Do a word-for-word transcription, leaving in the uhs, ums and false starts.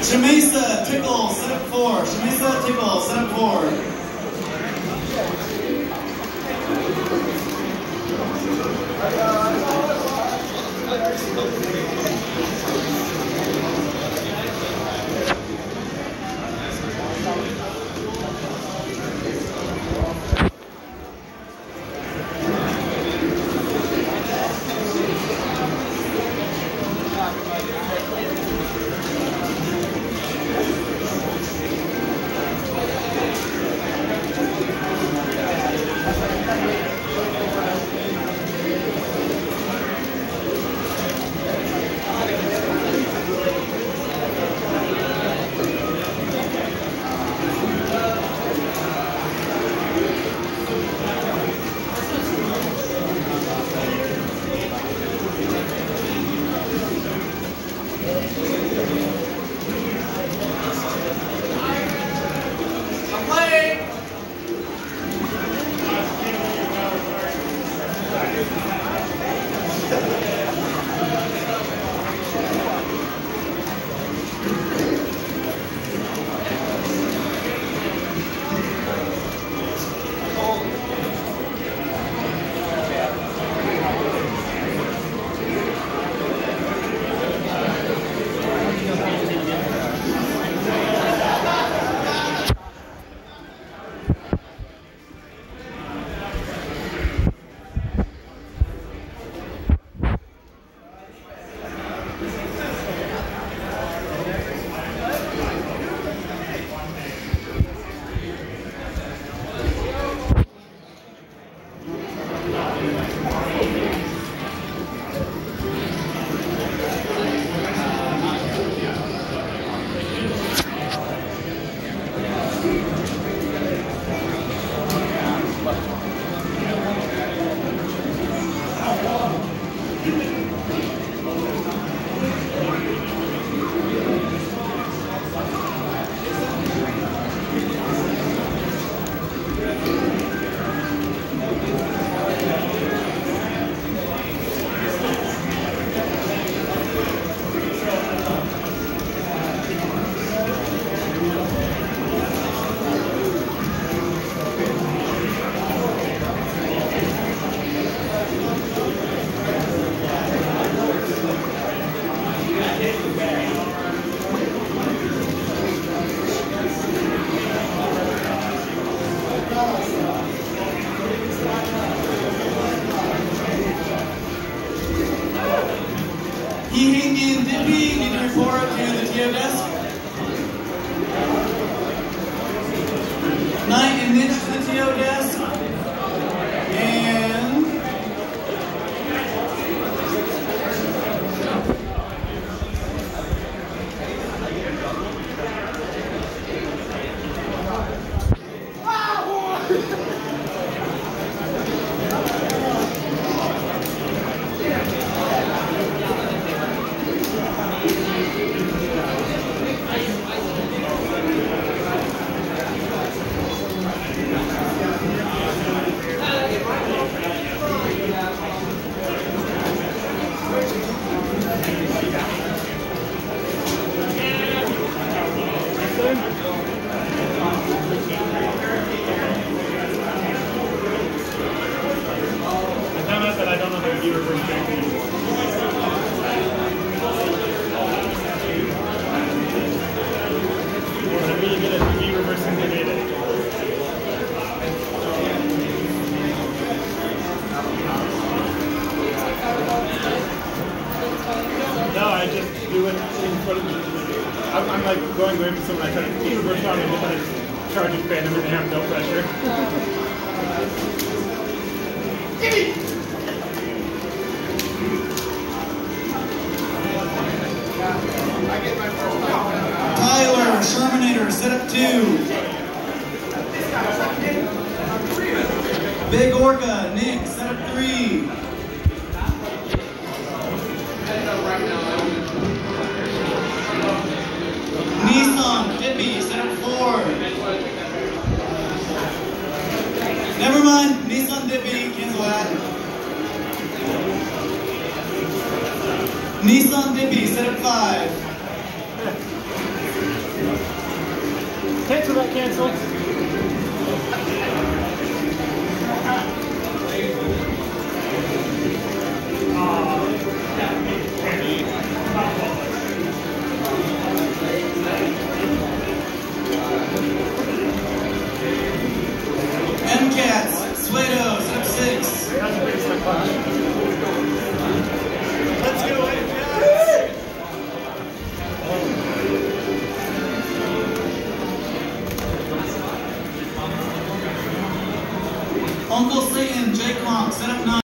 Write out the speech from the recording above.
Shamisa Tickle, set up four. Shamisa Tickle, set up four. Indian Dippy, you can report to the T O desk. Knight and Niche to the T O desk. And I'm, I'm like going away from someone I try to reverse on and try to charge and fan them and they have no pressure. Tyler Shermanator, set up two. Big Orca, Nick, set up three. Nissan, Dippy, set up four. Never mind, Nissan Dippy, cancel that. Nissan Dippy, set up five. Cancel that, cancel. M-Cats, Suedo, set up six. That's a big slip punch. Let's go, M-Cats. Uncle Satan, Jake Long, set up nine.